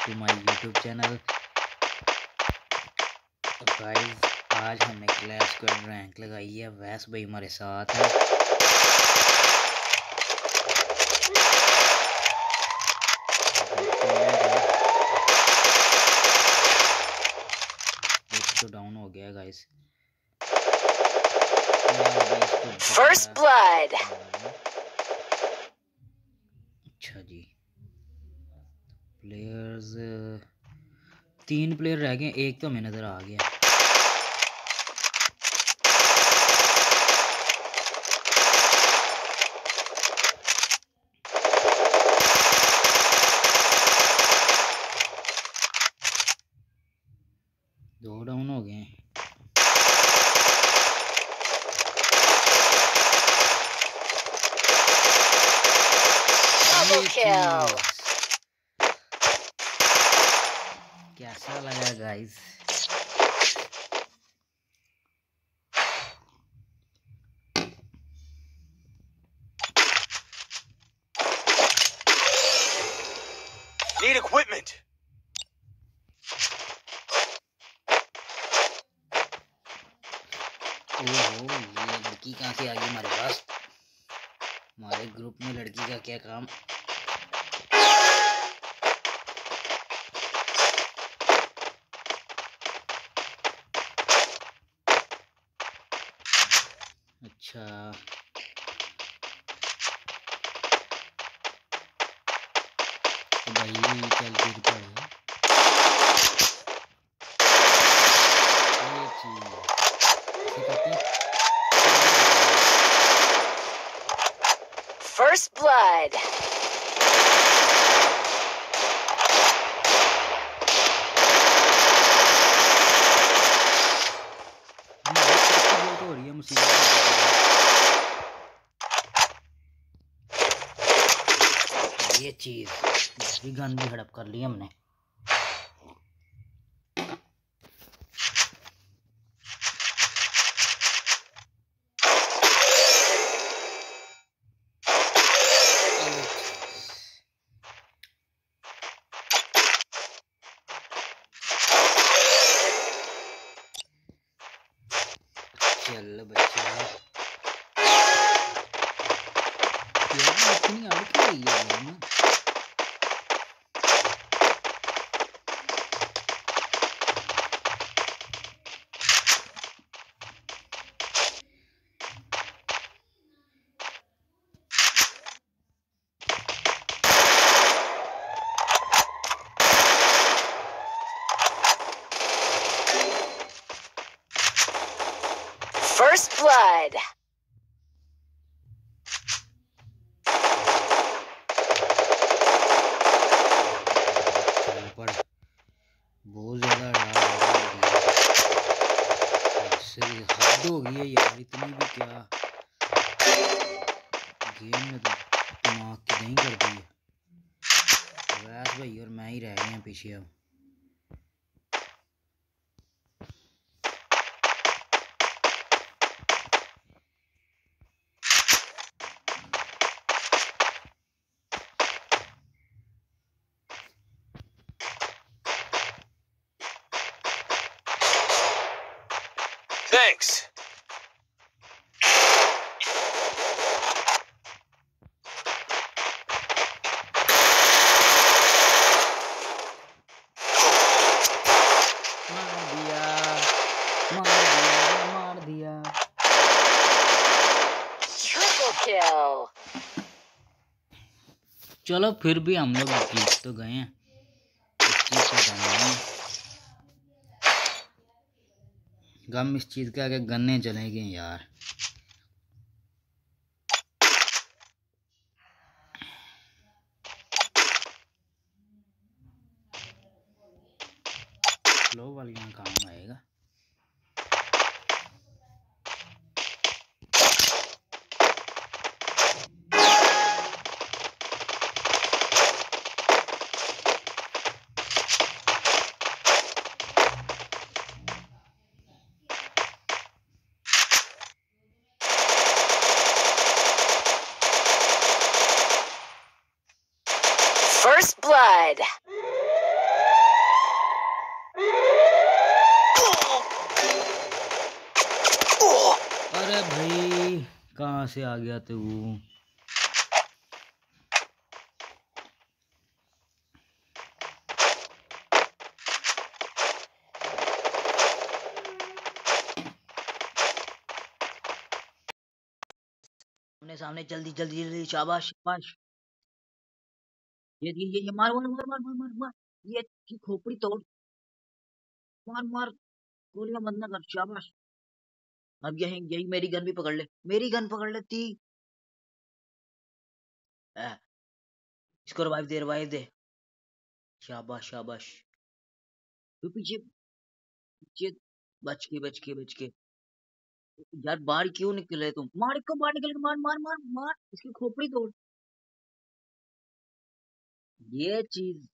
To my YouTube channel. तो guys आज हमने क्लैश स्क्वाड रैंक लगाई है। वैस भाई हमारे साथ है। तो डाउन हो गया गाइस। First blood. अच्छा जी, प्लेयर्स 3 प्लेयर रह गए, एक तो हमें नजर आ गया। दो डाउन हो गए। कैसा लगा गाइस? Need equipment. ओहो, ये लड़की कहाँ से आ गई हमारे पास? हमारे ग्रुप में लड़की का क्या काम? अच्छा, तो भाई चल गिर पड़े। ये चीज First blood. हो रही है मुसीबत। ये चीज भी गन भी हड़प कर ली हमने। चल बच्चा, यार इतनी अड़क रही है ना। First blood. बहुत ज्यादा हद हो गई है यार। इतनी भी क्या, गेम में तो दिमाग की नहीं कर दी है। वैस भाई और मैं ही रह गए हैं पीछे अब। Thanks. मार दिया। Triple kill. चलो फिर भी हम लोग जीत तो गए हैं। गम इस चीज का कि गन्ने चलेंगे यार। स्लो वाली में काम आएगा। First blood. कहाँ से आ गया तू? सामने सामने, जल्दी जल्दी जल्दी, शाबाश शाबाश। ये मार मार मार मार मार मार मार, ये की खोपड़ी तोड़, मार मार, गोलियां बंद ना कर, शाबाश। अब यही यही मेरी गन भी पकड़ ले, मेरी गन पकड़ लेती। इसको रिवाइव दे, शाबाश शाबाश। तू पीछे पीछे, बच के बच के बच के। यार बाहर क्यों निकले तुम? मार इसको, बाहर निकल के मार मार मार मार, इसकी खोपड़ी तोड़। ये चीज